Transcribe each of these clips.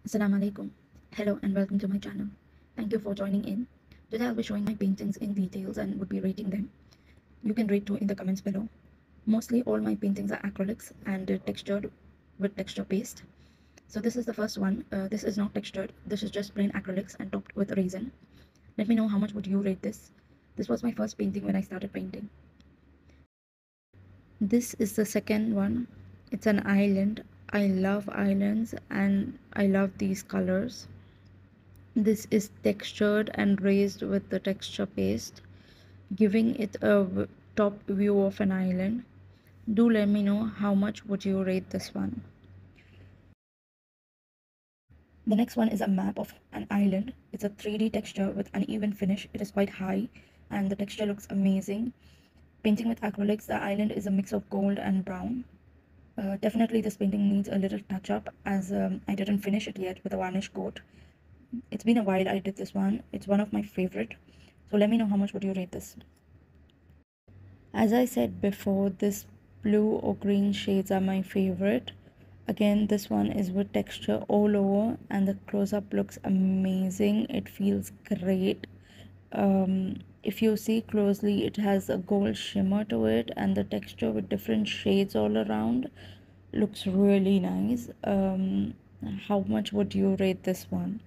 Assalamu alaikum. Hello and welcome to my channel. Thank you for joining in. Today I'll be showing my paintings in details and would be rating them. You can rate too in the comments below. Mostly all my paintings are acrylics and textured with texture paste. So this is the first one. This is not textured. This is just plain acrylics and topped with resin. Let me know how much would you rate this. This was my first painting when I started painting. This is the second one. It's an island. I love islands and I love these colors. This is textured and raised with the texture paste, giving it a top view of an island. Do let me know how much would you rate this one. The next one is a map of an island. It's a 3D texture with uneven finish. It is quite high and the texture looks amazing. Painting with acrylics, the island is a mix of gold and brown. Definitely this painting needs a little touch up as I didn't finish it yet with a varnish coat. It's been a while I did this one. It's one of my favorite. So let me know how much would you rate this. As I said before, this blue or green shades are my favorite. Again, this one is with texture all over and the close-up looks amazing. It feels great. If you see closely, it has a gold shimmer to it and the texture with different shades all around looks really nice. How much would you rate this one?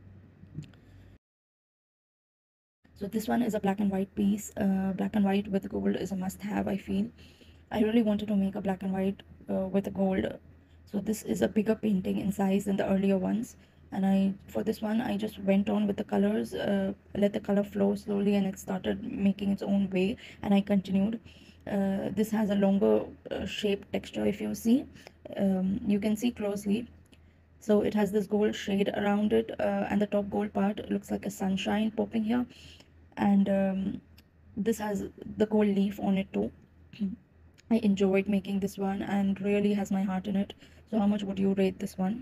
So this one is a black and white piece. Black and white with gold is a must-have, I feel. I really wanted to make a black and white with gold. So this is a bigger painting in size than the earlier ones. And for this one, I just went on with the colors, let the color flow slowly, and it started making its own way. And I continued. This has a longer shape texture. If you see, you can see closely. So it has this gold shade around it, and the top gold part looks like a sunshine popping here. And this has the gold leaf on it too. I enjoyed making this one and really has my heart in it. So how much would you rate this one?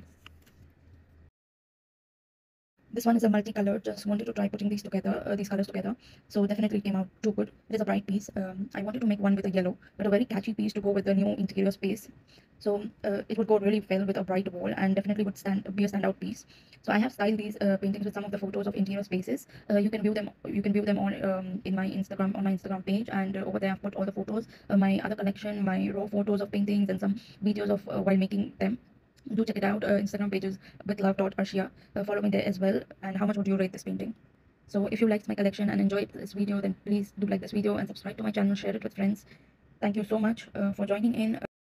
This one is a multicolor. Just wanted to try putting these colors together. So definitely came out too good. It is a bright piece. I wanted to make one with a yellow, but a very catchy piece to go with the new interior space. So it would go really well with a bright wall and definitely would be a standout piece. So I have styled these paintings with some of the photos of interior spaces. You can view them. You can view them all in my Instagram on my Instagram page, and over there I've put all the photos, my other collection, my raw photos of paintings, and some videos of while making them. Do check it out. Instagram pages with love.arshia. Follow me there as well. And how much would you rate this painting? So if you liked my collection and enjoyed this video, then please do like this video and subscribe to my channel, share it with friends. Thank you so much for joining in.